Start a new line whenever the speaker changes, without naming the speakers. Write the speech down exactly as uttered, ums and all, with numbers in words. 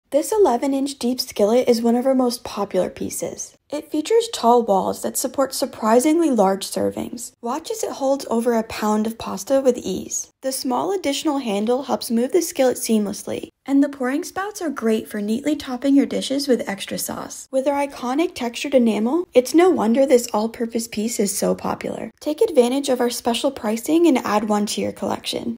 This eleven inch deep skillet is one of our most popular pieces. It features tall walls that support surprisingly large servings. Watch as it holds over a pound of pasta with ease. The small additional handle helps move the skillet seamlessly, and the pouring spouts are great for neatly topping your dishes with extra sauce. With our iconic textured enamel, it's no wonder this all-purpose piece is so popular. Take advantage of our special pricing and add one to your collection.